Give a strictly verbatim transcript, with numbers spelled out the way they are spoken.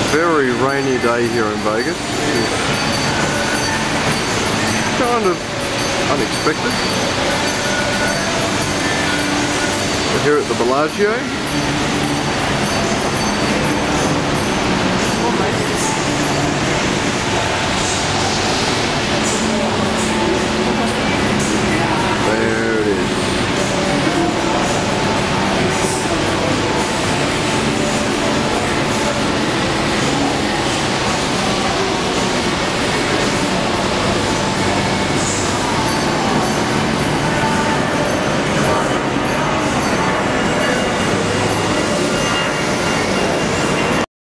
very rainy day here in Vegas. Kind of unexpected. We're here at the Bellagio.